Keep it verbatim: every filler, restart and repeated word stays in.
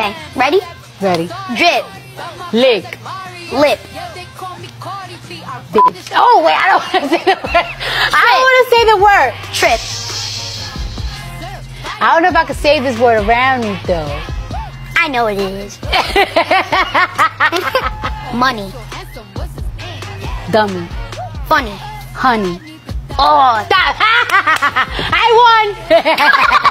Okay, ready? Ready. Drip. Lick. Lip. Bitch. Oh, wait, I don't want to say the word. I don't want to say the word. Trip. I don't know if I can say this word around you, though. I know it is. Money. Dummy. Funny. Honey. Oh, Stop. I won.